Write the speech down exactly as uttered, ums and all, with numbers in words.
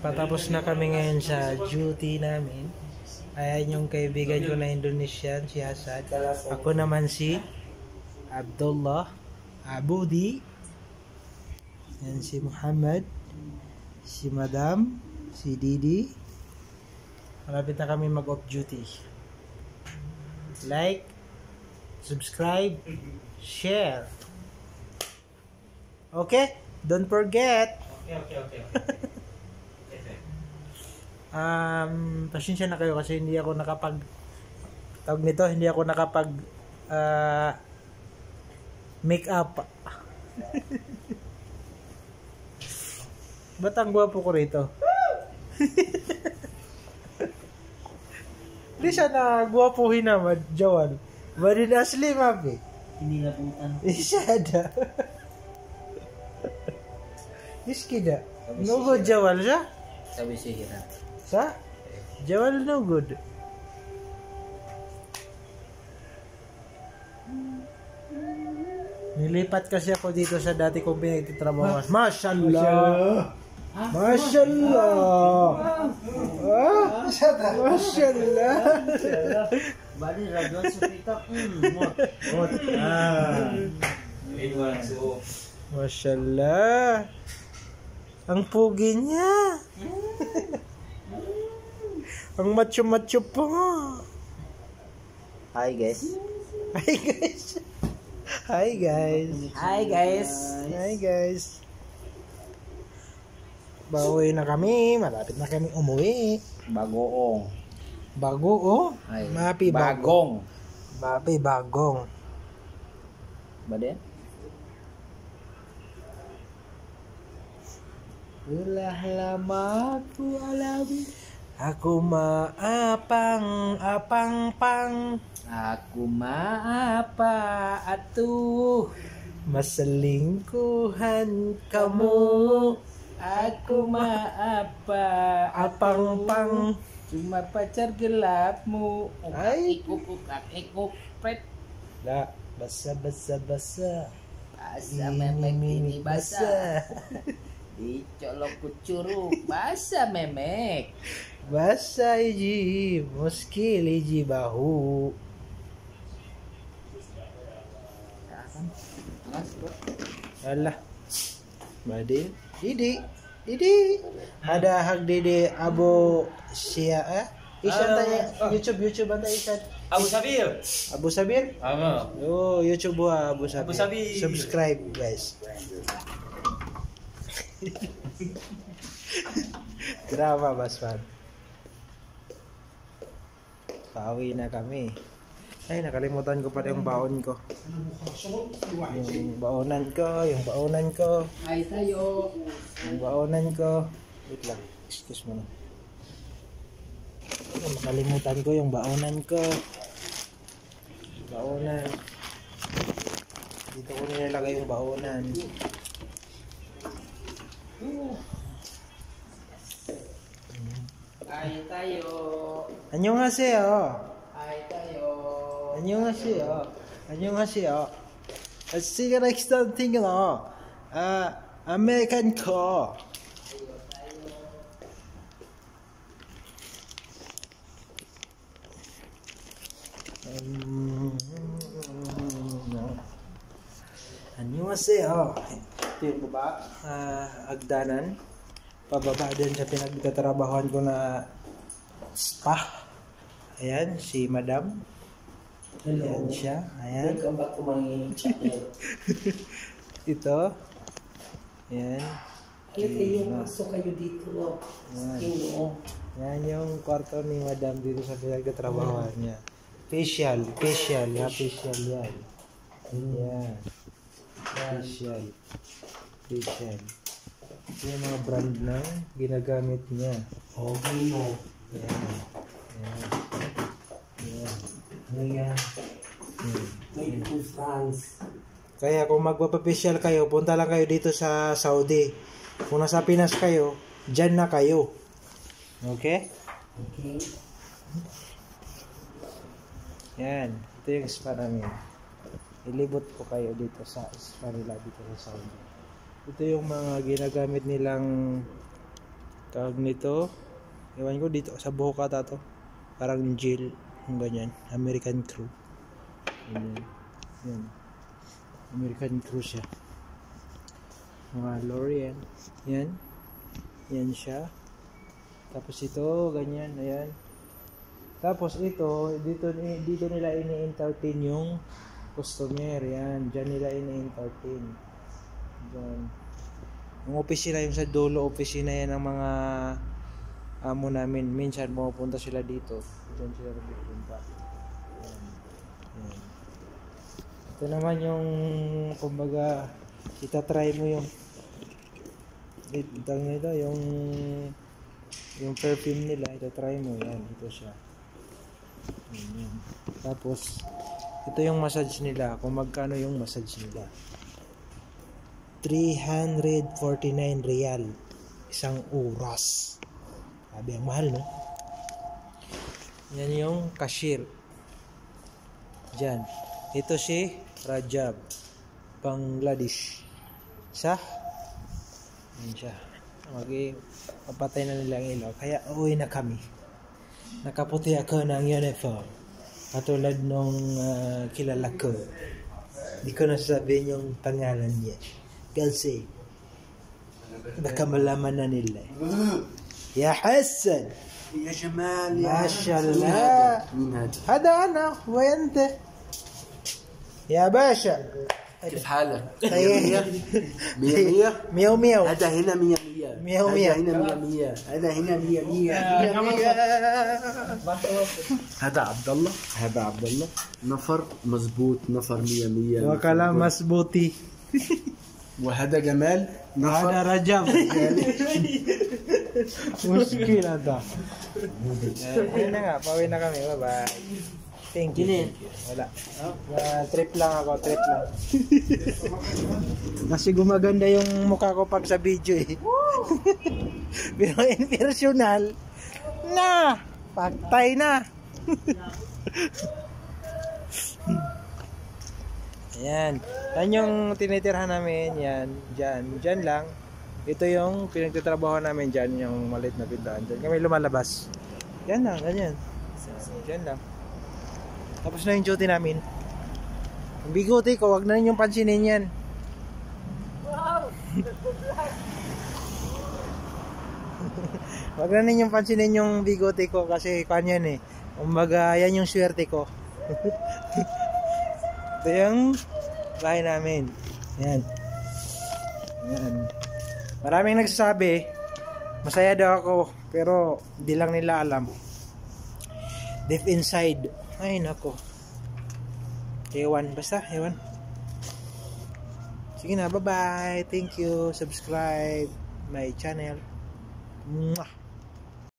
Patapos na kami ngayon sa duty namin. Ayan yung kaibigan ko na Indonesian, si Hasan. Ako naman si Abdullah Abudi. Yan si Muhammad, si Madam, si Didi. Malapit na kami mag-off duty. Like, subscribe, share. Okay? Don't forget. Okay, okay, okay. okay. Um, pasensya na kayo kasi hindi ako nakapag tawag nito, hindi ako nakapag uh, make up. Ba't ang gwapo ko rito? Hindi siya na gwapuhin naman, Jowan. Barin asli, mabi. Hindi nabutan. Isyada. Iskida. No good, Jawal siya? Sabi siya. Sa? Jawal no good. Nilipat kasi ako dito sa dati kong pinagtitrabaho. Mashallah! Mashallah! Ah, Mashallah! Bali, radwan sa pitak. Mot. Mot. Ah. Mashallah! Ang pugi niya! Ang macho-macho pa nga! Hi guys. Hi guys! Hi guys! Hi guys. Hi guys! Bawi na kami, malapit na kami umuwi. Bagoong. Bago oh? Ay, Mapi bagong. Mapi bagong. Ba din? Ulah lama ku alami. Aku maapang apang pang. Aku maapa atuh. Maselingkuhan kamu. Aku maapa Apang pang. Cuma pacar gelapmu. Ay. Ikuk ukak ikuk pret. La, basa basa basa. Basa memek ini basa. Dicolok kucuru basa memek. Basa iji, muskil iji bahu. Alah. Badin. Didi. Didi. Ada hak Didi Abu Sia eh? Isan Ah, tanya ah. YouTube YouTube anda Isan. Abu Sabir. Abu Sabir? Ama. Oh, YouTube gua Abu Sabir. Abu Sabir. Subscribe guys. Drama Basman. Pauwi na kami. Ay, nakalimutan ko pala yung baon ko. Yung baonan ko, yung baonan ko. Ay tayo. Yung baonan ko. Wait lang, excuse mo na. Ay, nakalimutan ko yung baonan ko. Baonan. Dito ko nilalagay yung baonan. Ay tayo. Annyeonghaseyo. Ay tayo. Annyeonghaseyo. Annyeonghaseyo. See you next time. Tingin mo. Ah, American ko. Um, Annyeonghaseyo. Ito yung baba. Ah, agdanan. Pababa din sa pinagtatrabahoan ko na spa. Ayan, si Madam. Ayan siya. Ayan. Welcome back to my channel. Ito. Ayan. Kaya kayo, pasok kayo dito. Ayan. Skin Yan yung kwarto ni Madam dito sa pinagtatrabahoan niya. Facial. Facial. Ha? Facial yan. Yan. Facial. Facial. Ito yung mga brand na ginagamit niya. Okay mo. Yan. Yan. Yan. Ayan. Hmm. May two France. Kaya kung magpapapisyal kayo, punta lang kayo dito sa Saudi. Kung nasa Pinas kayo, dyan na kayo. Okay? Okay. Yan. Ito yung spa namin. Ilibot ko kayo dito sa spa nila dito sa Saudi. Ito yung mga ginagamit nilang Tawag nito, ewan ko dito, sa buhok ata to. Parang jail, yung ganyan. American crew. Yan. Yan. American crew siya. Mga lorry yan. Yan. Yan siya. Tapos ito, ganyan, ayan. Tapos ito, dito, dito nila ini-entertain yung customer, yan. Diyan nila ini-entertain. Diyan. Yung opisina, yung sa dulo, opisina yan ng mga amo namin. Minsan, pupunta sila dito. Diyan sila pupunta. Yan. Yan. Ito naman yung, kumbaga, itatry mo yung, ito nito, yung, yung perfume nila, itatry mo, yan, ito siya. Yan. Tapos ito yung massage nila, kung magkano yung massage nila. three hundred forty-nine real isang oras. Sabi, ang mahal, no? Yan yung cashier dyan. Ito si Rajab, Bangladesh. Sa yan siya. Okay, papatay na nila ang ilaw, kaya uwi na kami. Nakaputi ako ng uniform. Katulad nung uh, kilala ko. Hindi ko nasasabihin yung pangalan niya. Kasi baka malaman na nila. Ya Hassan. يا جمال ما شاء الله. مين هذا؟ هذا أنا وأنت يا باشا. كيف حالك؟ طيب. مية مية؟ مية ومية. هذا هنا مية مية. مية ومية. هذا هنا مية مية. هذا هنا مية مية. هذا عبد الله. هذا عبد الله. نفر مزبوط، نفر مية مية. وكلام مسبوطي. وهذا جمال. نفر. هذا رجب. Muskil ata. Ayun na nga, pauwi na kami. Bye-bye. Thank you. Thank you. Wala. Uh, trip lang ako, trip lang. Kasi gumaganda yung mukha ko pag sa video eh. Pero in personal, na! Pagtay na! Ayan. Yan yung tinitirhan namin. Yan. Diyan. Diyan lang. Ito yung pinagtatrabaho namin dyan, yung maliit na pindahan. Dyan kami lumalabas. Yan lang, ganyan. Dyan lang. Tapos na yung duty namin. Yung biguti ko, wag na rin yung pansinin yan. Wow! Wag na rin yung pansinin yung biguti ko kasi kanyan eh. Umbaga, yan yung swerte ko. Ito yung bahay namin. Yan. Yan. Maraming nagsasabi, masaya daw ako, pero hindi lang nila alam. Deep inside, ay nako. Ewan, basta, ewan. Sige na, bye-bye. Thank you. Subscribe my channel. Mwah.